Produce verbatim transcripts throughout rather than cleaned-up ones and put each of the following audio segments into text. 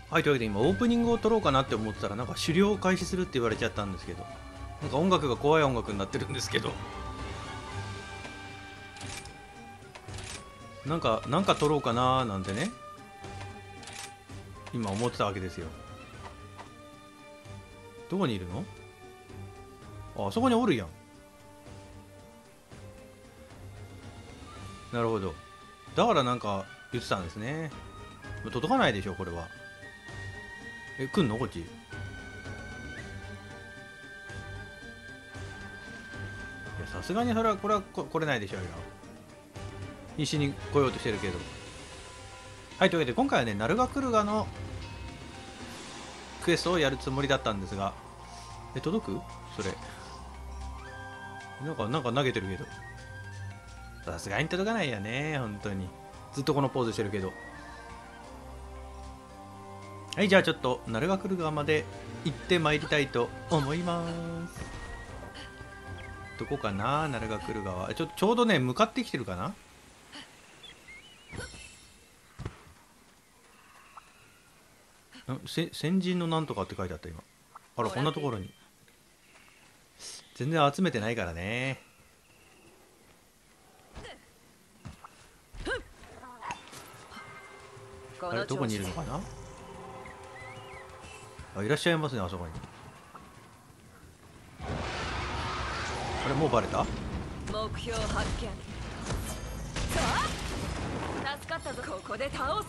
はい、というわけで今オープニングを撮ろうかなって思ってたらなんか狩猟を開始するって言われちゃったんですけど、なんか音楽が怖い音楽になってるんですけど、なんかなんか撮ろうかなーなんてね今思ってたわけですよ。どこにいるの？あ、あそこにおるやん。なるほど、だからなんか言ってたんですね。届かないでしょこれは。え、来んのこっち？さすがにそれはこれはこ来れないでしょうよ。必死に来ようとしてるけど。はい、というわけで今回はね、ナルガクルガのクエストをやるつもりだったんですが、え、届く？それなんかなんか投げてるけど、さすがに届かないよね。本当にずっとこのポーズしてるけど。はい、じゃあちょっとナルガクルガまで行ってまいりたいと思います。どこかな、ナルガクルガは。ちょちょうどね向かってきてるかな。せ先人のなんとかって書いてあった今。あら、こんなところに。全然集めてないからね。あれ、どこにいるのかな。あ、いらっしゃいますね、あそこに。あれ、もうバレた？ 目標発見。助かったぞ。ここで倒す。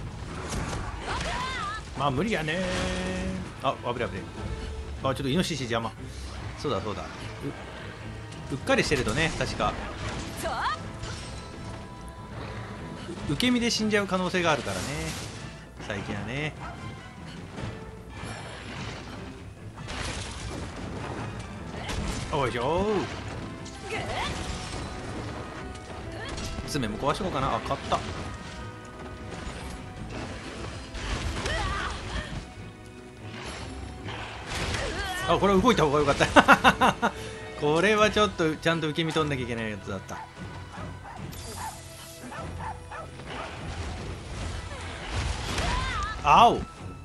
まあ無理やねー。あ、危ない危ない。あ、ちょっとイノシシ邪魔。そうだそうだ。 う, うっかりしてるとね、確か受け身で死んじゃう可能性があるからね、最近はね。おいしょー。爪も壊しとこうかな。あ、買った。あ、これ動いた方がよかったこれはちょっとちゃんと受け身取んなきゃいけないやつだった。青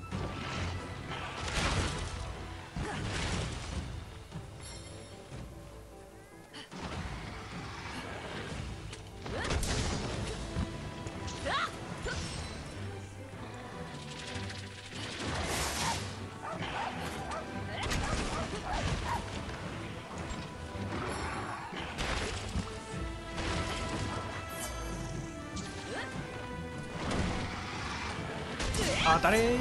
当たれー。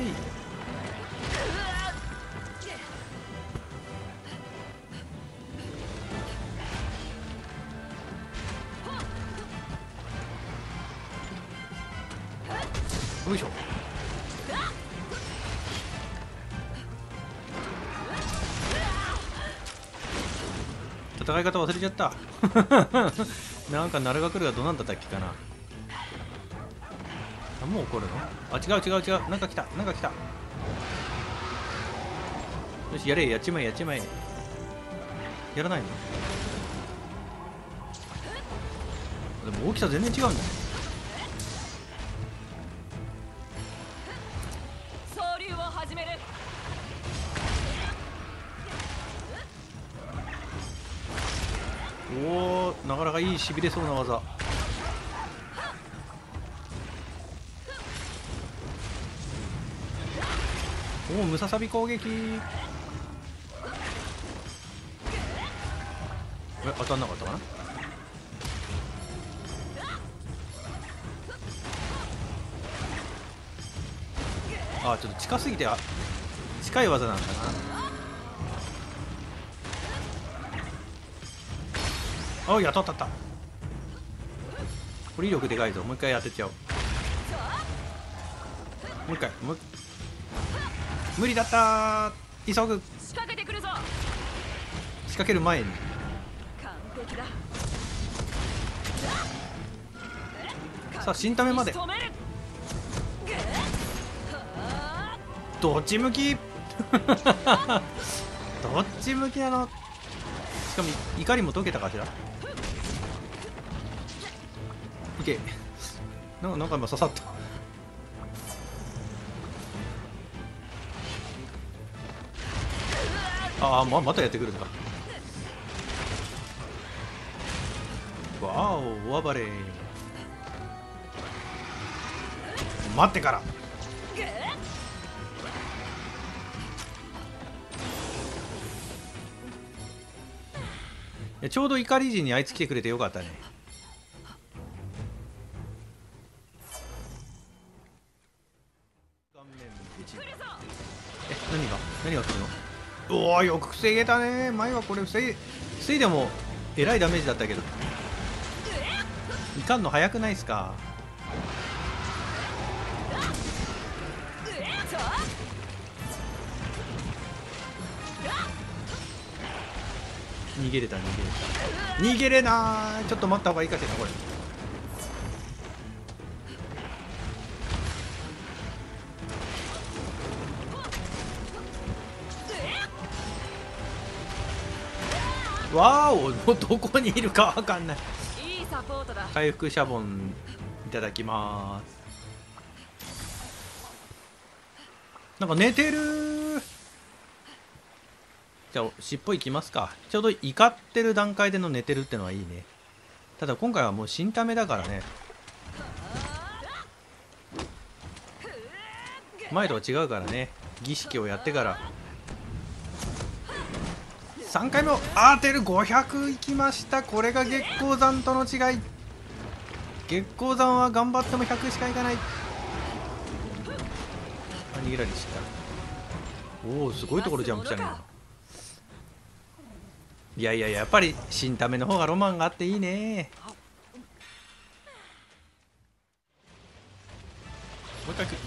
よいしょ。戦い方忘れちゃったなんかナルガクルガどうなんだったっけかな。あ、もう怒るの？あ、違う違う違う。なんか来た、なんか来た。よし、やれ、やっちまえやっちまえ。やらないの？でも大きさ全然違うんだね。 総流を始める。 おお、なかなかいいしびれそうな技。おお、ムササビ攻撃。え、当たんなかったかな。あ、ちょっと近すぎて、あ、近い技なんだな。あ、やったったった。これ威力でかいぞ。もう一回当てちゃおう。もう一回、もう無理だったー。急ぐ。 仕掛けてくるぞ。 仕掛ける前に。 完璧だ。 さあ、新ためまで。どっち向きどっち向きなの。しかも怒りも解けたかしら。いけ。なんかなんか今刺さった。 ああ、ままたやってくるのか。わお、大暴れ。待ってから。いやちょうど怒り時にあいつ来てくれてよかったね。え、何が何が来るの。おお、よく防げたね。前はこれ防い防いでもえらいダメージだったけど、いかんの早くないっすか。逃げれた逃げれた逃げれなー。ちょっと待った方がいいかしらこれ。わーお、どこにいるかわかんない。 いいサポートだ。 回復シャボンいただきます。なんか寝てるー。じゃあ尻尾いきますか。ちょうど怒ってる段階での寝てるってのはいいね。ただ今回はもう新ためだからね。前とは違うからね。儀式をやってからさんかいめを当てる。ごひゃくいきました。これが月光山との違い。月光山は頑張ってもひゃくしかいかない。あ、逃げられちゃった。おお、すごいところジャンプしたね。いやいやいや、やっぱり新ための方がロマンがあっていいね。もう一回来る。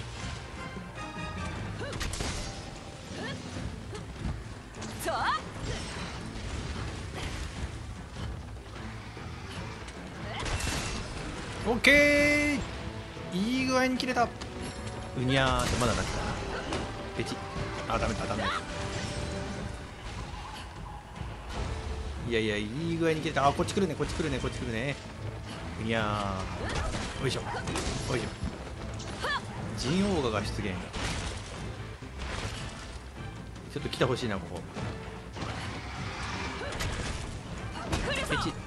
オッケー、いい具合に切れた。うにゃーってまだなってたな。ペチ。あ、ダメだダメだ。いやいや、いい具合に切れた。あ、こっち来るねこっち来るねこっち来るね。うにゃー。よいしょよいしょ。ジンオーガが出現。ちょっと来てほしいなここ。ペチ。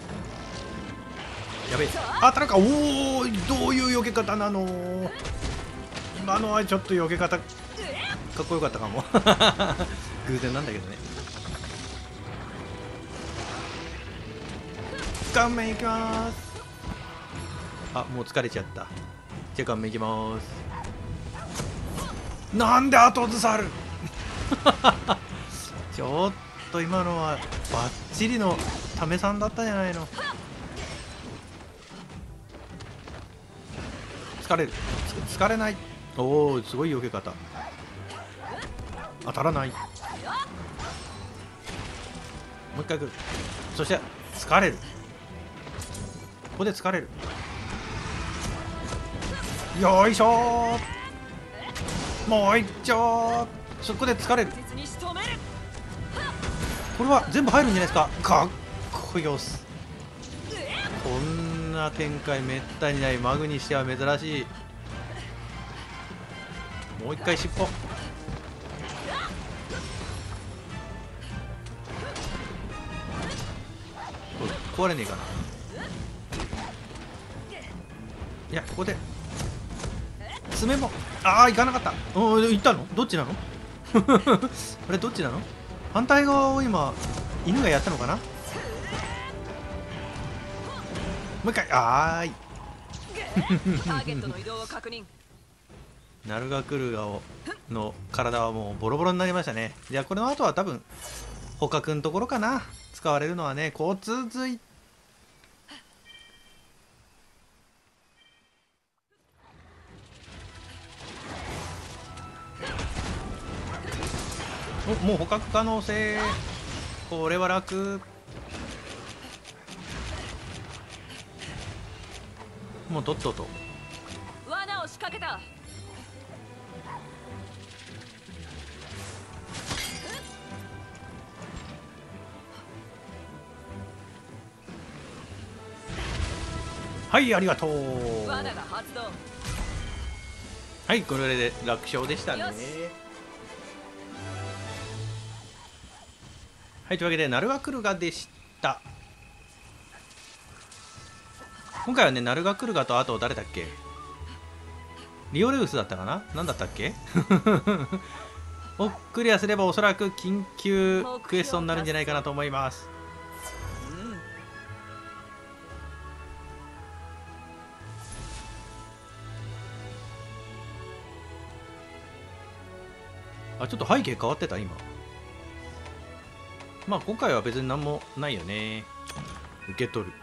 やべえ、当たるか。おお、どういう避け方なの。今のはちょっと避け方かっこよかったかも。偶然なんだけどね。顔面いきます。あ、もう疲れちゃった。じゃあ顔面いきます。なんで後ずさる。ちょっと今のはバッチリのためさんだったじゃないの。疲れる。疲れない。おお、すごい避け方。当たらない。もう一回来る。そして疲れる。ここで疲れる。よいしょー。もう一丁。そこで疲れる。これは全部入るんじゃないですか。かっこよす。こんな展開めったにない。マグにしては珍しい。もう一回尻尾。壊れねえかな。いや、ここで爪も。ああ、いかなかった。おお、行ったの。どっちなの。あれどっちなの。反対側を今犬がやったのかな。もう一回。あーい。 ターゲットの移動を確認。 ナルガクルガオの体はもうボロボロになりましたね。じゃあこれの後は多分捕獲のところかな、使われるのはね。交通髄。お、もう捕獲可能性。これは楽。もうとっとと罠を仕掛けた。 はい、ありがとう。 罠が発動。 はい、これで楽勝でしたね。 はい、というわけでナルガクルガでした。今回はね、ナルガクルガと、あと誰だっけ、リオレウスだったかな、何だったっけをクリアすればおそらく緊急クエストになるんじゃないかなと思います。あ、ちょっと背景変わってた今。まあ今回は別に何もないよね。受け取る。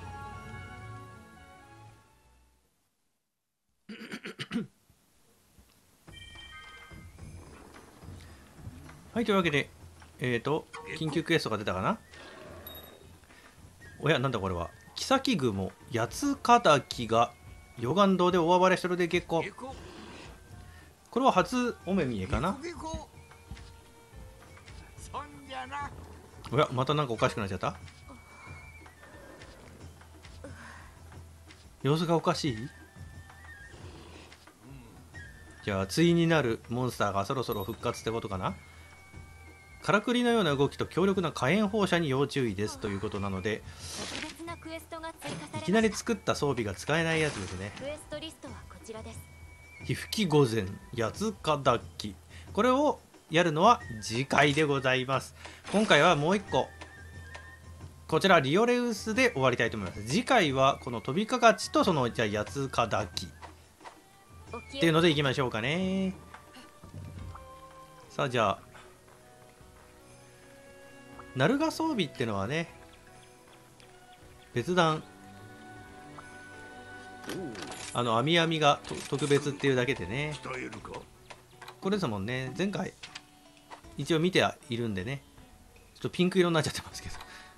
はい、というわけで、えっ、ー、と、緊急クエストが出たかな。おや、なんだこれは。妃雲、八つ敵が、余岩洞で大暴れしてるで結構。これは初お目見えかな。おや、またなんかおかしくなっちゃった。様子がおかしい。じゃあ、対になるモンスターがそろそろ復活ってことかな。からくりのような動きと強力な火炎放射に要注意ですということなので、いきなり作った装備が使えないやつですね。火吹き御前、八つ敵、これをやるのは次回でございます。今回はもう一個、こちらリオレウスで終わりたいと思います。次回はこの飛びかかちとそのじゃあ八つ敵っていうのでいきましょうかね。さあ、じゃあナルガ装備ってのはね、別段あの網網が特別っていうだけでね、これですもんね。前回一応見てはいるんでね、ちょっとピンク色になっちゃってますけど、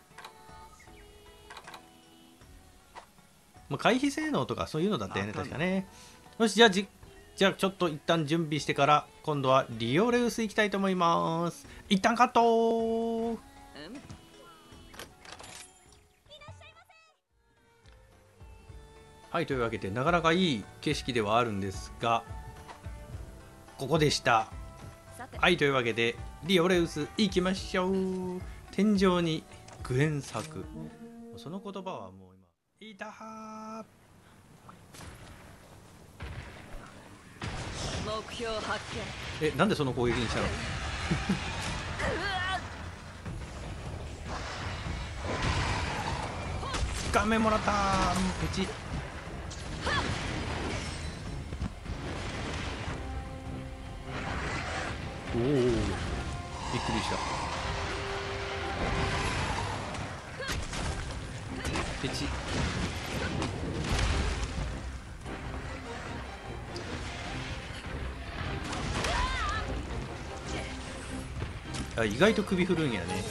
まあ回避性能とかそういうのだったよね確かね。よし、じゃあじじゃあちょっと一旦準備してから今度はリオレウス行きたいと思います。一旦カット。はい、というわけでなかなかいい景色ではあるんですが、ここでした。はい、というわけでリオレウス行きましょう。天井にグエン作、その言葉はもう今いたは目標発見。え、なんでその攻撃にしたの画面もらったー。ペチ。おお、びっくりした。ペチ。あ、意外と首振るんやね。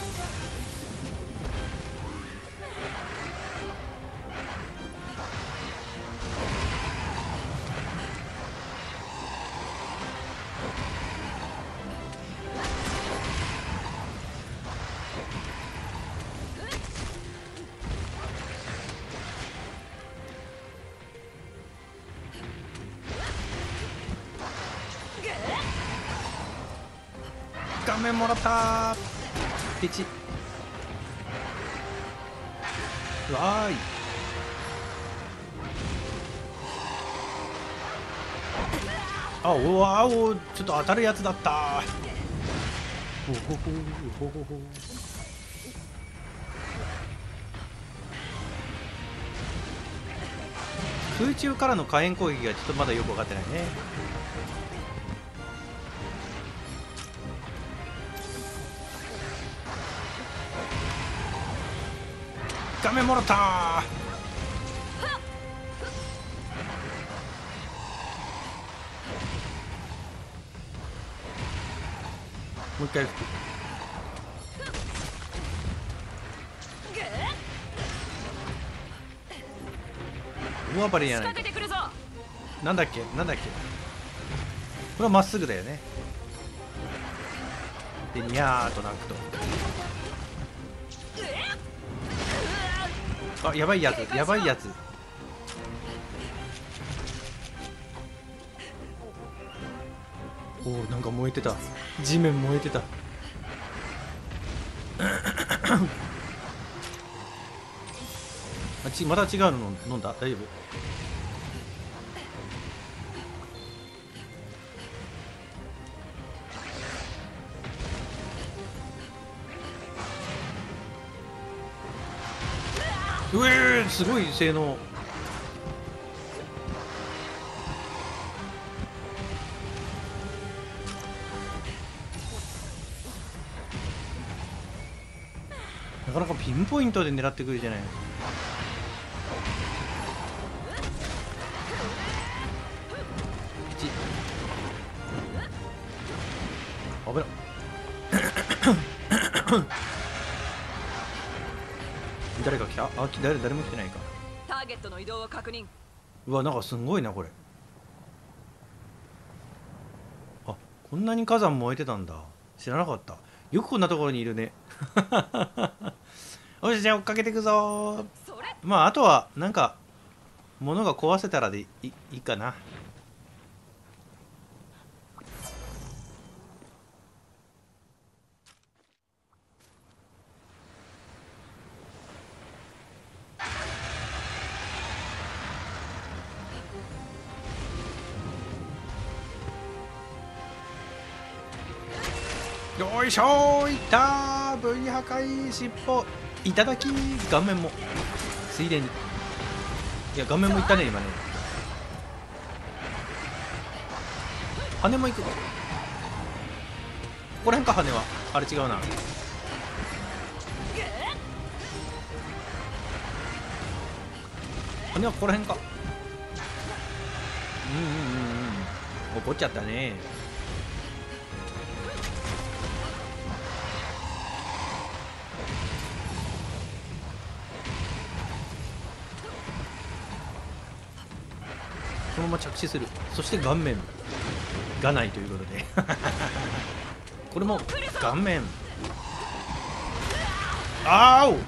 画面もらったー。ピチ。わーい。あ、おわお、ちょっと当たるやつだったー。ほほほほほほ。空中からの火炎攻撃がちょっとまだよく分かってないね。画面もらったー。もう一回吹く。大暴れやないか。なんだっけなんだっけ、これはまっすぐだよね。でニャーと鳴くと、あ、やばいやつやばいやつ。おお、なんか燃えてた。地面燃えてた。 あちまた違うの飲んだ？大丈夫？うえー、すごい性能。なかなかピンポイントで狙ってくるじゃない。危ない誰か来た？あ、誰誰も来てないか。 ターゲットの移動を確認。 うわ、なんかすごいなこれ。あ、こんなに火山燃えてたんだ。知らなかった。よくこんなところにいるね。よし、じゃあ追っかけていくぞ。まああとはなんか物が壊せたらでい い, いいかな。よいしょー、いったー。 V 破壊尻尾いただき。顔面もついでに。いや顔面もいったね今ね。羽もいく。ここら辺か。羽はあれ違うな。羽はここら辺か。うんうんうんうん、怒っちゃったね。このまま着地する。そして顔面がないということでこれも顔面。あーお。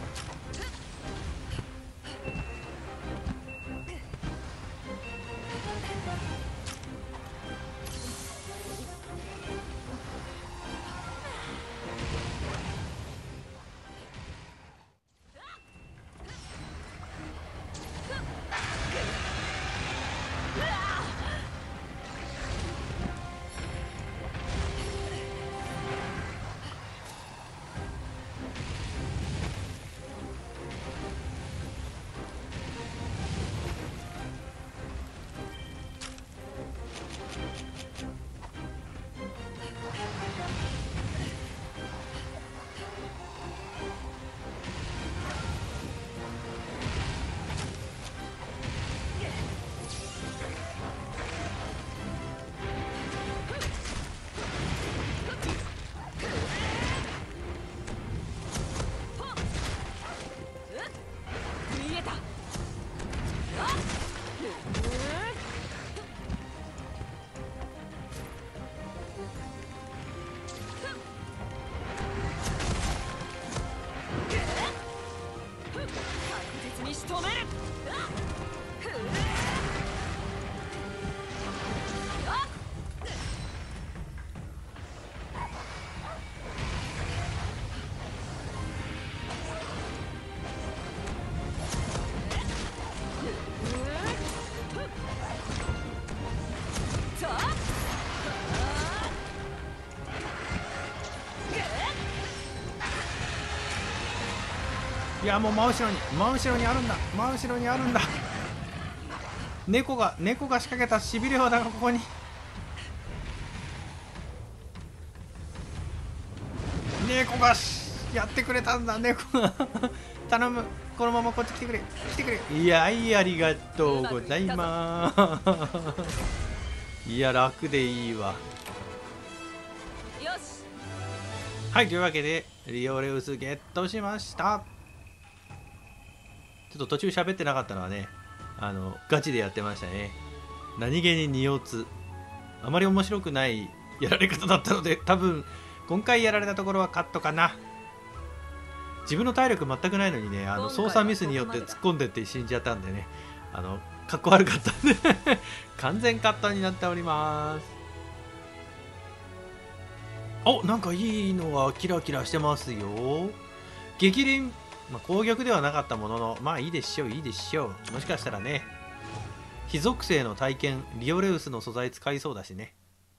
いやもう真後ろに真後ろにあるんだ。真後ろにあるんだ。猫が猫が仕掛けたしびれ技がここに。猫がやってくれたんだ。猫が頼む、このままこっち来てくれ来てくれ。いやいありがとうございますいや楽でいいわ。 よし。 はい、というわけでリオレウスゲットしました。ちょっと途中喋ってなかったのはね、あのガチでやってましたね。何気ににおつ、あまり面白くないやられ方だったので、多分今回やられたところはカットかな。自分の体力全くないのにね、あの操作ミスによって突っ込んでって死んじゃったんでね、あのかっこ悪かったんで完全カットになっております。 お、なんかいいのがキラキラしてますよ。激鱗、まあ、攻撃ではなかったものの、まあいいでしょう、いいでしょう。もしかしたらね、非属性の体験、リオレウスの素材使いそうだしね。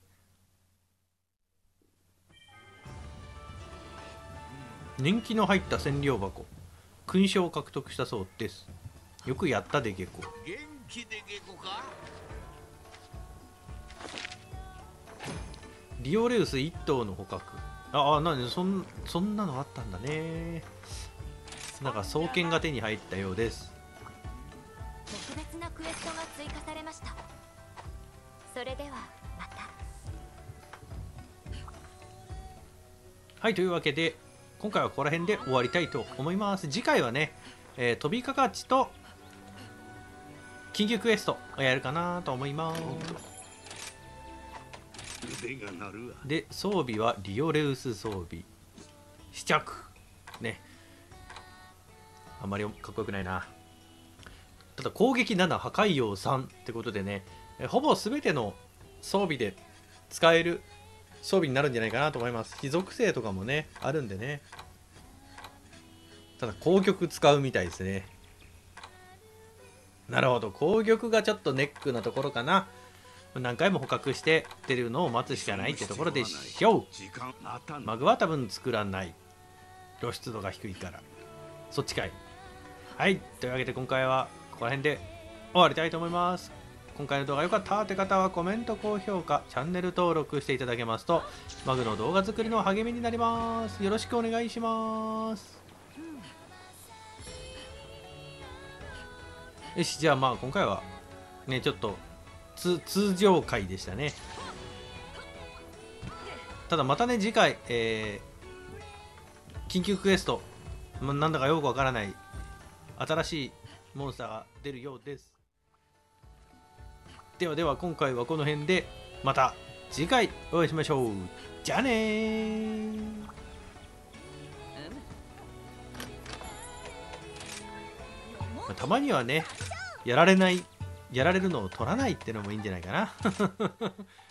年季の入った千両箱、勲章を獲得したそうです。よくやったでゲコ。 元気でゲコか。 リオレウス一頭の捕獲。ああ、なにそんそんなのあったんだね。なんか双剣が手に入ったようです。 特別なクエストが追加されました。それではまた。 はい、というわけで今回はここら辺で終わりたいと思います。次回はね、えー、飛びかかちと緊急クエストをやるかなと思います。 腕が鳴るわ。 で、装備はリオレウス装備試着ね。あんまりかっこよくないな。ただ攻撃なな、破壊王さんってことでね、えほぼ全ての装備で使える装備になるんじゃないかなと思います。非属性とかもねあるんでね。ただ攻撃使うみたいですね。なるほど、攻撃がちょっとネックなところかな。何回も捕獲して出るのを待つしかないってところでしょう。 時間またマグは多分作らない。露出度が低いから。そっちかい。はい、というわけで今回はここら辺で終わりたいと思います。今回の動画良かったって方はコメント、高評価、チャンネル登録していただけますとマグの動画作りの励みになります。よろしくお願いします。よし、じゃあまあ今回はねちょっとつ通常回でしたね。ただまたね次回、えー、緊急クエスト、ま、なんだかよくわからない新しいモンスターが出るようです。ではでは今回はこの辺で、また次回お会いしましょう。じゃあねー。まあたまにはねやられないやられるのを取らないってのもいいんじゃないかな